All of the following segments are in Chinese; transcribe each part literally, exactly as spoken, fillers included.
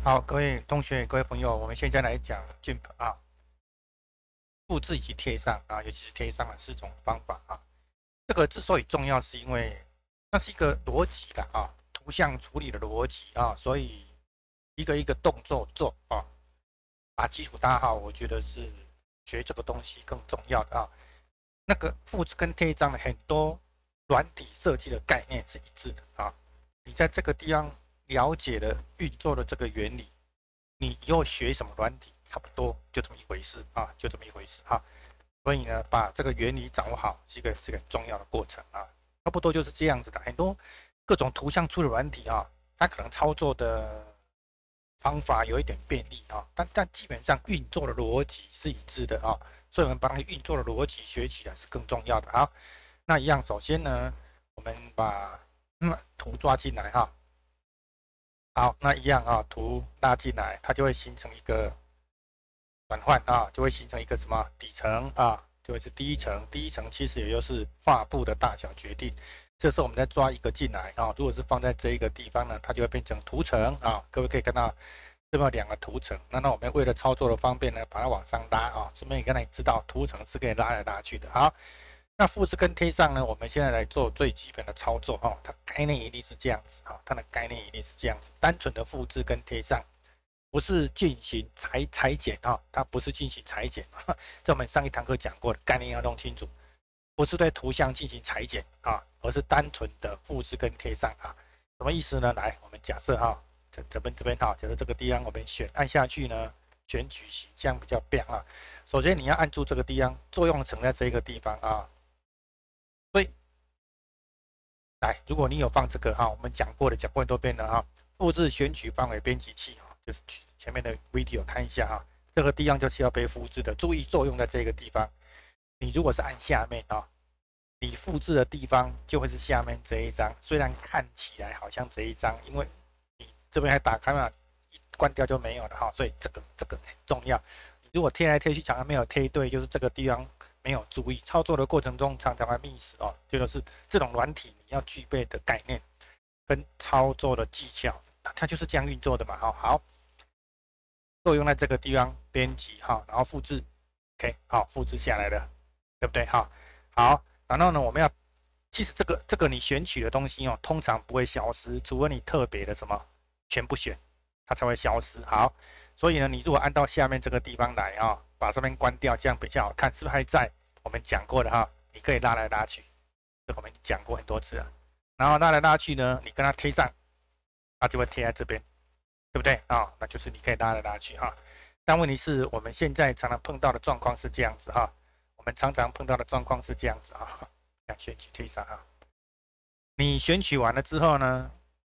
好，各位同学、各位朋友，我们现在来讲 G I M P 啊，复制以及贴上啊，尤其是贴上的四种方法啊。这个之所以重要，是因为那是一个逻辑的啊，图像处理的逻辑啊，所以一个一个动作做啊，把基础打好，我觉得是学这个东西更重要的啊。那个复制跟贴上的很多软体设计的概念是一致的啊。你在这个地方了解了运作的这个原理，你以后学什么软体，差不多就这么一回事啊，就这么一回事哈。所以呢，把这个原理掌握好，是一个是个很重要的过程啊。差不多就是这样子的，很多各种图像处理软体啊，它可能操作的方法有一点便利啊，但但基本上运作的逻辑是一致的啊。所以我们把它运作的逻辑学起来是更重要的啊。那一样，首先呢，我们把嗯图抓进来哈。好，那一样啊，图拉进来，它就会形成一个转换啊，就会形成一个什么底层啊，就会是第一层。第一层其实也就是画布的大小决定。这时候我们再抓一个进来啊，如果是放在这一个地方呢，它就会变成图层啊。各位可以看到这么两个图层。那那我们为了操作的方便呢，把它往上拉啊，顺便也让你知道图层是可以拉来拉去的。好。那复制跟贴上呢？我们现在来做最基本的操作哈，它概念一定是这样子哈，它的概念一定是这样子，单纯的复制跟贴上，不是进行裁裁剪哈，它不是进行裁剪，这我们上一堂课讲过的概念要弄清楚，不是对图像进行裁剪啊，而是单纯的复制跟贴上啊，什么意思呢？来，我们假设哈，这这边这边哈，假设这个地方我们选按下去呢，选取形，这样比较变啊。首先你要按住这个地方，作用层在这个地方啊。所以，来，如果你有放这个哈，我们讲过的，讲过很多遍了哈，复制选取范围编辑器哈，就是前面的 video 看一下哈，这个地方就是要被复制的，注意作用在这个地方。你如果是按下面啊，你复制的地方就会是下面这一张，虽然看起来好像这一张，因为你这边还打开嘛，一关掉就没有了哈，所以这个这个很重要。如果贴来贴去常常没有贴对，就是这个地方没有注意，操作的过程中常常会 miss 哦，这就是这种软体你要具备的概念跟操作的技巧，它就是这样运作的嘛。好，好，作用在这个地方编辑哈，然后复制 ，OK， 好，复制下来了，对不对？好，好，然后呢，我们要其实这个这个你选取的东西哦，通常不会消失，除非你特别的什么全部选，它才会消失。好。所以呢，你如果按到下面这个地方来啊，把这边关掉，这样比较好看，是不是还在？我们讲过的哈，你可以拉来拉去，这我们讲过很多次了。然后拉来拉去呢，你跟它贴上，它就会贴在这边，对不对啊？那就是你可以拉来拉去哈。但问题是我们现在常常碰到的状况是这样子哈，我们常常碰到的状况是这样子哈，想选取贴上哈。你选取完了之后呢？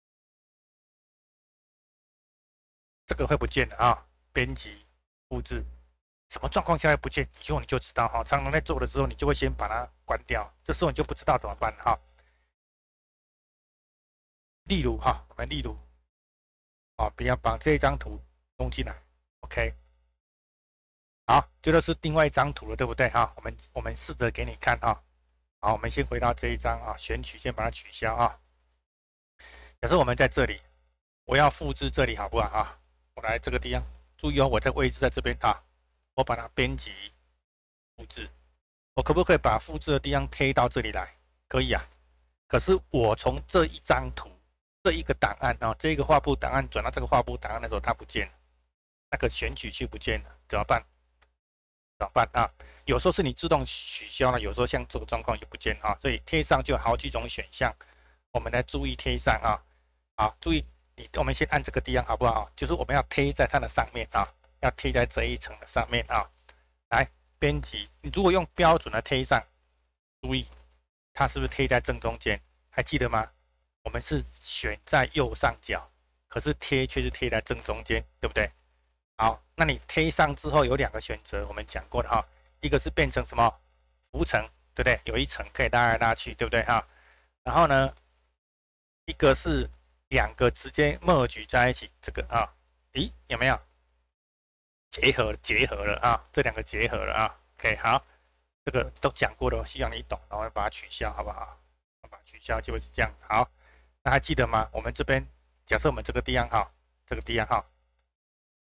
这个会不见的啊，编辑、复制，什么状况下会不见？以后你就知道哈。常常在做的时候，你就会先把它关掉，这时候你就不知道怎么办哈。例如哈，我们例如，啊，不要把这一张图弄进来 ，OK， 好，这就是另外一张图了，对不对哈？我们我们试着给你看哈。好，我们先回到这一张啊，选取先把它取消啊。假设我们在这里，我要复制这里好不好啊？我来这个地方，注意哦，我的位置在这边啊，我把它编辑复制，我可不可以把复制的地方贴到这里来？可以啊。可是我从这一张图、这一个档案啊，这一个画布档案转到这个画布档案的时候，它不见了，那个选取器不见了，怎么办？怎么办啊？有时候是你自动取消了，有时候像这个状况也不见啊，所以贴上就有好几种选项，我们来注意贴上啊，好，注意。我们先按这个地方好不好？就是我们要贴在它的上面啊，要贴在这一层的上面啊。来编辑，你如果用标准的贴上，注意它是不是贴在正中间？还记得吗？我们是选在右上角，可是贴却是贴在正中间，对不对？好，那你贴上之后有两个选择，我们讲过的哈，一个是变成什么浮层，对不对？有一层可以拉来拉去，对不对哈？然后呢，一个是两个直接 merge 在一起，这个啊，咦，有没有结合结合了啊？这两个结合了啊 ？OK， 好，这个都讲过了，希望你懂，然后把它取消，好不好？把它取消就会是这样。好，那还记得吗？我们这边假设我们这个地方哈，这个地方哈，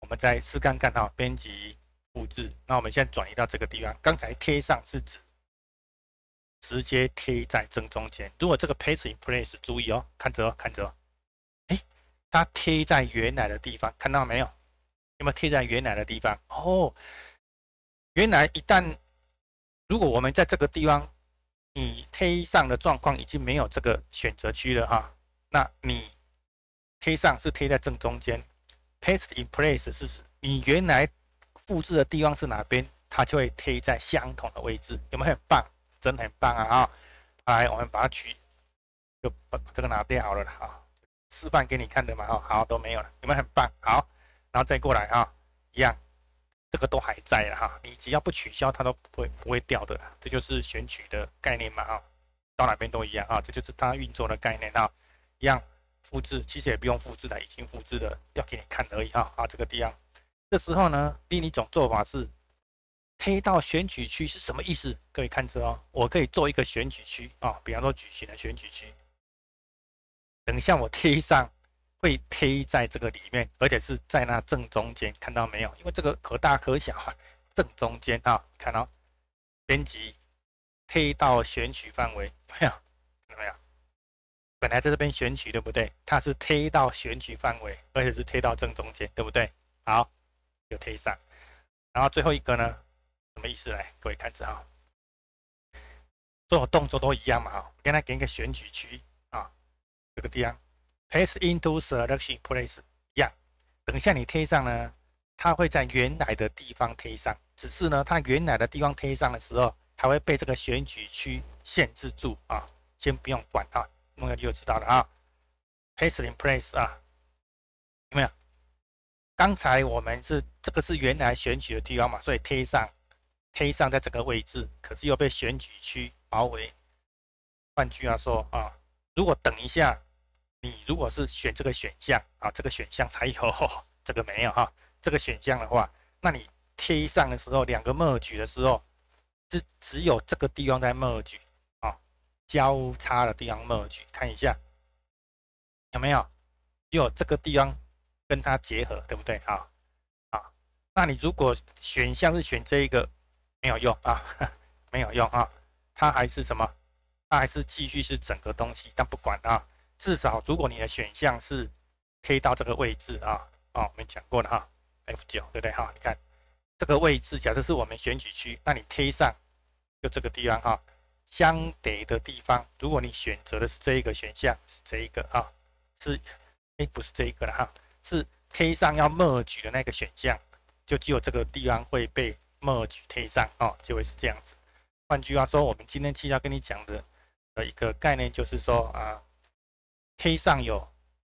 们再试看看哈，编辑复制。那我们现在转移到这个地方，刚才贴上是指直接贴在正中间。如果这个 paste in place， 注意哦，看着哦，看着哦，哎，它贴在原来的地方，看到没有？有没有贴在原来的地方？哦，原来一旦如果我们在这个地方，你贴上的状况已经没有这个选择区了哈，那你贴上是贴在正中间 ，paste in place 是指你原来复制的地方是哪边，它就会贴在相同的位置，有没有很棒？真的很棒啊！啊，来，我们把它取，就把这个拿掉好了啦啊，示范给你看的嘛哈，好，都没有了，有没有很棒？好，然后再过来啊，一样，这个都还在了哈，你只要不取消，它都不会不会掉的，这就是选取的概念嘛哈，到哪边都一样啊，这就是它运作的概念啊，一样复制，其实也不用复制的，已经复制了，要给你看而已哈啊，这个地方，这时候呢，另一种做法是。贴到选举区是什么意思？各位看着哦，我可以做一个选举区啊、哦，比方说举行的选举区。等一下我贴上会贴在这个里面，而且是在那正中间，看到没有？因为这个可大可小啊，正中间啊，看到、哦、编辑贴到选举范围，没有？看到没有？本来在这边选举对不对？它是贴到选举范围，而且是贴到正中间，对不对？好，就贴上。然后最后一个呢？什么意思？来，各位看着哈，所有动作都一样嘛哈，跟它给一个选举区啊，这个地方 paste into selection place 一样。等一下你贴上呢，它会在原来的地方贴上，只是呢，它原来的地方贴上的时候，它会被这个选举区限制住啊。先不用管它，弄下去就知道了啊。paste in place 啊，有没有？刚才我们是这个是原来选举的地方嘛，所以贴上。贴上在这个位置，可是又被选举区包围。换句话说啊，如果等一下你如果是选这个选项啊，这个选项才有，哦、这个没有哈。这个选项的话，那你贴上的时候，两个 merge 的时候，是只有这个地方在 merge 啊，交叉的地方 merge， 看一下有没有？只有这个地方跟它结合，对不对啊？啊，那你如果选项是选这一个。没有用啊，没有用啊，它还是什么？它还是继续是整个东西，但不管啊，至少如果你的选项是贴到这个位置啊，哦，我们讲过了哈 ，F 九 对不对哈？你看这个位置，假设是我们选举区，那你贴上就这个地方哈，相叠的地方，如果你选择的是这一个选项，是这一个啊，是哎不是这一个了哈，是贴上要 merge 的那个选项，就只有这个地方会被。merge 贴上哦，就会是这样子。换句话说，我们今天期要跟你讲的的一个概念就是说啊，贴上有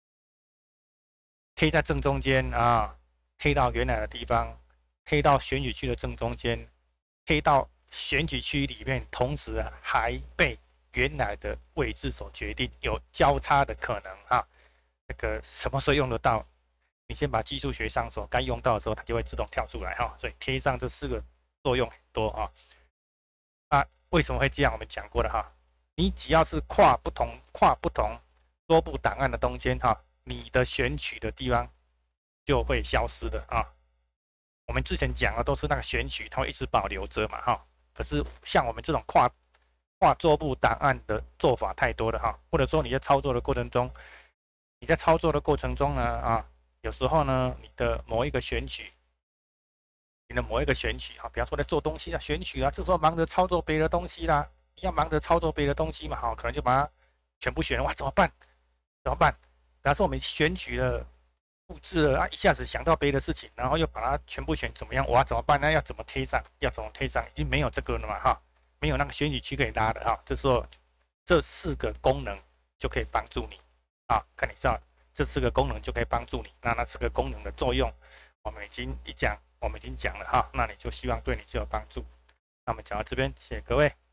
贴在正中间啊，贴到原来的地方，贴到选举区的正中间，贴到选举区里面，同时还被原来的位置所决定，有交叉的可能啊。那个什么时候用得到？你先把技术学上手，该用到的时候，它就会自动跳出来哈。所以贴上这四个作用很多啊。那为什么会这样？我们讲过了哈。你只要是跨不同、跨不同多部档案的中间哈，你的选取的地方就会消失的啊。我们之前讲的都是那个选取，它会一直保留着嘛哈。可是像我们这种跨跨多部档案的做法太多了哈，或者说你在操作的过程中，你在操作的过程中呢啊。有时候呢，你的某一个选取，你的某一个选取哈，比方说在做东西啊，选取啊，这时候忙着操作别的东西啦，你要忙着操作别的东西嘛，哈，可能就把它全部选了，哇，怎么办？怎么办？比方说我们选取了、复制了啊，一下子想到别的事情，然后又把它全部选，怎么样？哇，怎么办呢？要怎么贴上？要怎么贴上？已经没有这个了嘛，哈，没有那个选取区可以拉的哈，这时候这四个功能就可以帮助你啊，看你知道。这四个功能就可以帮助你。那那四个功能的作用，我们已经一讲，我们已经讲了哈。那你就希望对你就有帮助。那我们讲到这边，谢谢各位。